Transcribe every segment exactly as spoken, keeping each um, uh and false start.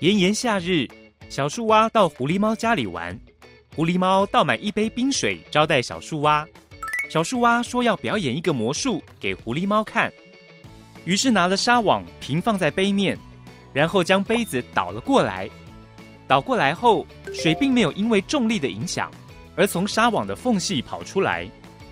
炎炎夏日，小树蛙到狐狸猫家里玩。狐狸猫倒满一杯冰水招待小树蛙。小树蛙说要表演一个魔术给狐狸猫看，于是拿了纱网平放在杯面，然后将杯子倒了过来。倒过来后，水并没有因为重力的影响而从纱网的缝隙跑出来。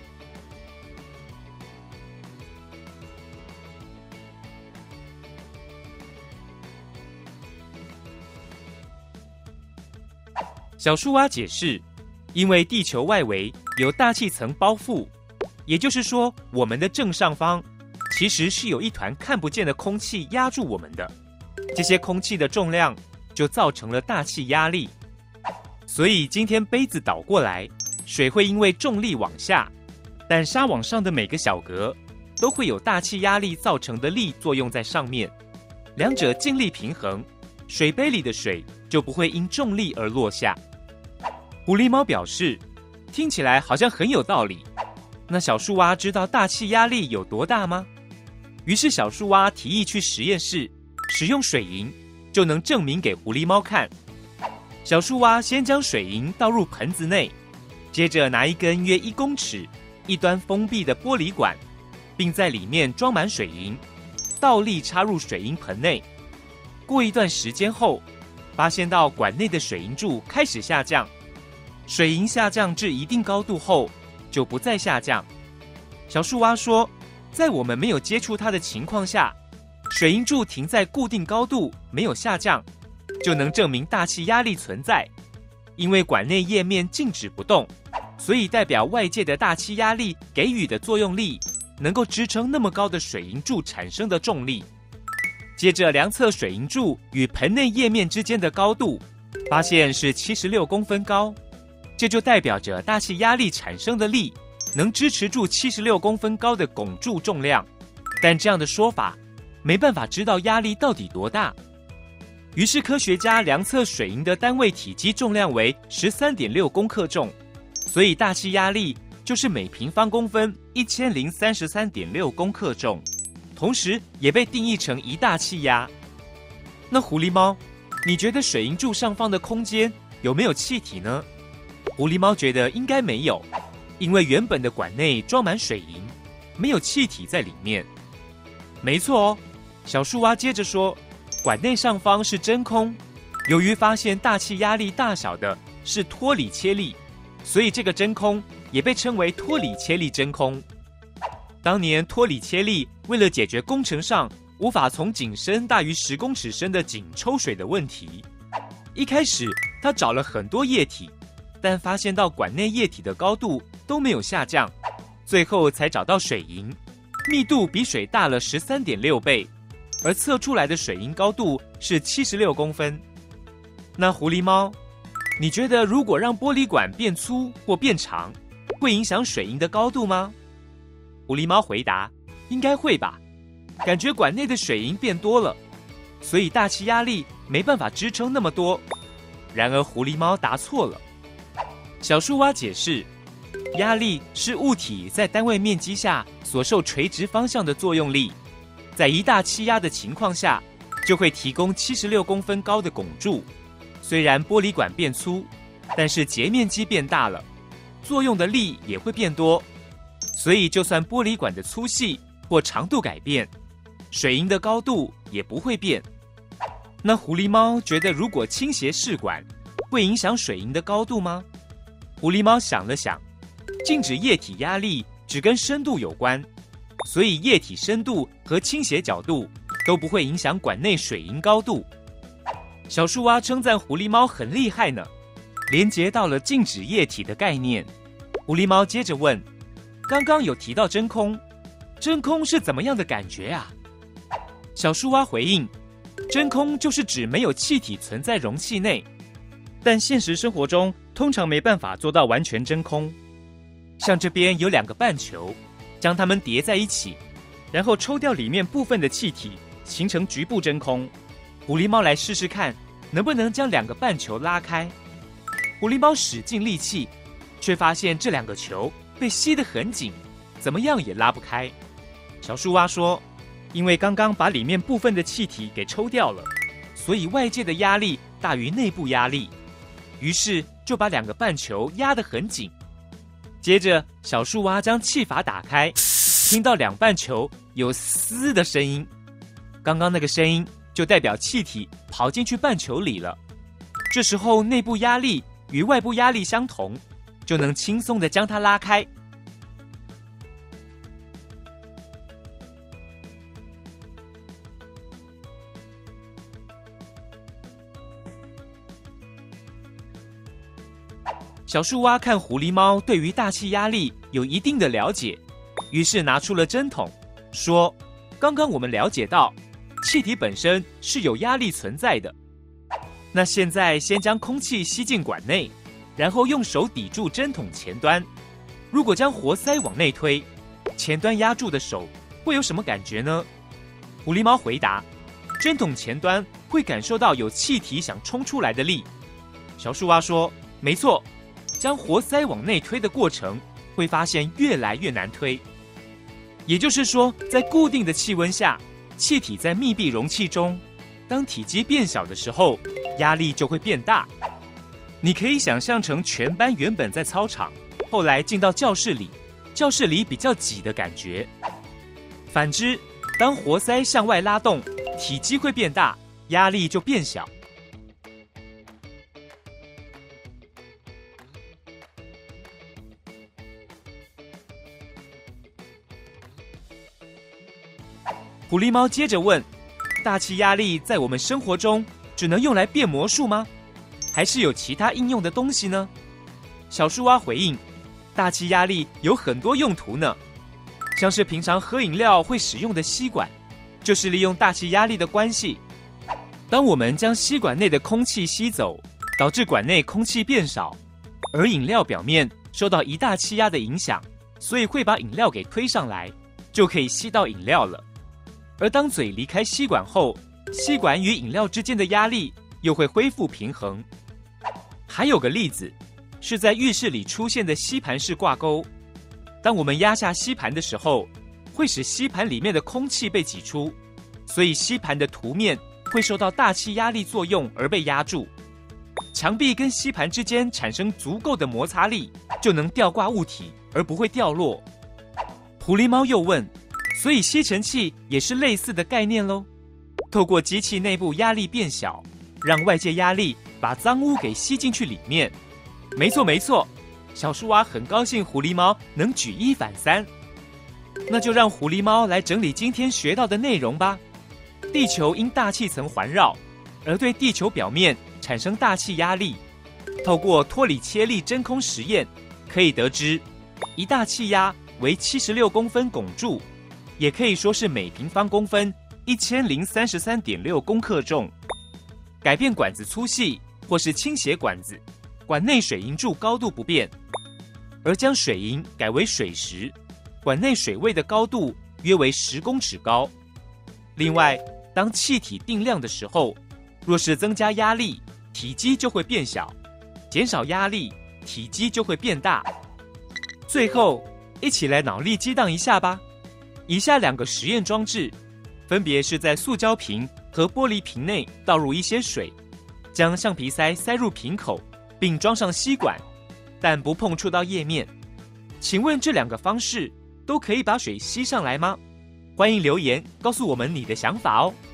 小树蛙解释，因为地球外围有大气层包覆，也就是说，我们的正上方其实是有一团看不见的空气压住我们的，这些空气的重量就造成了大气压力。所以今天杯子倒过来，水会因为重力往下，但纱网上的每个小格都会有大气压力造成的力作用在上面，两者尽力平衡，水杯里的水就不会因重力而落下。狐狸猫表示，听起来好像很有道理。那小树蛙知道大气压力有多大吗？于是小树蛙提议去实验室使用水银，就能证明给狐狸猫看。小树蛙先将水银倒入盆子内，接着拿一根约一公尺、一端封闭的玻璃管，并在里面装满水银，倒立插入水银盆内。过一段时间后，发现到管内的水银柱开始下降。水银下降至一定高度后，就不再下降。小树蛙说，在我们没有接触它的情况下，水银柱停在固定高度，没有下降，就能证明大气压力存在。因为管内液面静止不动，所以代表外界的大气压力给予的作用力，能够支撑那么高的水银柱产生的重力。接着量测水银柱与盆内液面之间的高度，发现是七十六公分高。这就代表着大气压力产生的力能支持住七十六公分高的汞柱重量，但这样的说法没办法知道压力到底多大。于是科学家量测水银的单位体积重量为 十三点六公克重，所以大气压力就是每平方公分 一千零三十三点六公克重，同时也被定义成一大气压。那狐狸猫，你觉得水银柱上方的空间有没有气体呢？狐狸猫觉得应该没有，因为原本的管内装满水银，没有气体在里面。没错哦，小树蛙接着说，管内上方是真空，由于发现大气压力大小的是托里切利，所以这个真空也被称为托里切利真空。当年托里切利为了解决工程上无法从井深大于十公尺深的井抽水的问题，一开始他找了很多液体，但发现到管内液体的高度都没有下降，最后才找到水银，密度比水大了 十三点六倍，而测出来的水银高度是七十六公分。那狐狸猫，你觉得如果让玻璃管变粗或变长，会影响水银的高度吗？狐狸猫回答，应该会吧，感觉管内的水银变多了，所以大气压力没办法支撑那么多。然而狐狸猫答错了。小树蛙解释，压力是物体在单位面积下所受垂直方向的作用力，在一大气压的情况下，就会提供七十六公分高的汞柱。虽然玻璃管变粗，但是截面积变大了，作用的力也会变多，所以就算玻璃管的粗细或长度改变，水银的高度也不会变。那狐狸猫觉得，如果倾斜试管，会影响水银的高度吗？狐狸猫想了想，静止液体压力只跟深度有关，所以液体深度和倾斜角度都不会影响管内水银高度。小树蛙称赞狐狸猫很厉害呢，连接到了静止液体的概念。狐狸猫接着问，刚刚有提到真空，真空是怎么样的感觉啊？小树蛙回应，真空就是指没有气体存在容器内，但现实生活中通常没办法做到完全真空。像这边有两个半球，将它们叠在一起，然后抽掉里面部分的气体，形成局部真空。狐狸猫来试试看，能不能将两个半球拉开。狐狸猫使尽力气，却发现这两个球被吸得很紧，怎么样也拉不开。小树蛙说，因为刚刚把里面部分的气体给抽掉了， 所以外界的压力大于内部压力，于是就把两个半球压得很紧。接着，小树蛙将气阀打开，听到两半球有嘶的声音，刚刚那个声音就代表气体跑进去半球里了。这时候内部压力与外部压力相同，就能轻松地将它拉开。小树蛙看狐狸猫对于大气压力有一定的了解，于是拿出了针筒，说：刚刚我们了解到气体本身是有压力存在的，那现在先将空气吸进管内，然后用手抵住针筒前端，如果将活塞往内推，前端压住的手会有什么感觉呢？狐狸猫回答：针筒前端会感受到有气体想冲出来的力。小树蛙说：没错，将活塞往内推的过程会发现越来越难推，也就是说，在固定的气温下，气体在密闭容器中，当体积变小的时候，压力就会变大。你可以想象成全班原本在操场，后来进到教室里，教室里比较挤的感觉。反之，当活塞向外拉动，体积会变大，压力就变小。狐狸猫接着问：大气压力在我们生活中只能用来变魔术吗？还是有其他应用的东西呢？小树蛙回应：大气压力有很多用途呢，像是平常喝饮料会使用的吸管，就是利用大气压力的关系。当我们将吸管内的空气吸走，导致管内空气变少，而饮料表面受到一大气压的影响，所以会把饮料给推上来，就可以吸到饮料了。而当嘴离开吸管后，吸管与饮料之间的压力又会恢复平衡。还有个例子，是在浴室里出现的吸盘式挂钩。当我们压下吸盘的时候，会使吸盘里面的空气被挤出，所以吸盘的凸面会受到大气压力作用而被压住。墙壁跟吸盘之间产生足够的摩擦力，就能吊挂物体而不会掉落。狐狸猫又问：所以吸尘器也是类似的概念咯？透过机器内部压力变小，让外界压力把脏污给吸进去里面。没错没错，小树蛙很高兴狐狸猫能举一反三。那就让狐狸猫来整理今天学到的内容吧。地球因大气层环绕，而对地球表面产生大气压力。透过托里切利真空实验，可以得知，一大气压为七十六公分汞柱，也可以说是每平方公分一千零三十三点六公克重。改变管子粗细或是倾斜管子，管内水银柱高度不变，而将水银改为水时，管内水位的高度约为十公尺高。另外，当气体定量的时候，若是增加压力，体积就会变小；减少压力，体积就会变大。最后，一起来脑力激荡一下吧。以下两个实验装置，分别是在塑胶瓶和玻璃瓶内倒入一些水，将橡皮塞塞入瓶口，并装上吸管，但不碰触到液面。请问这两个方式都可以把水吸上来吗？欢迎留言告诉我们你的想法哦。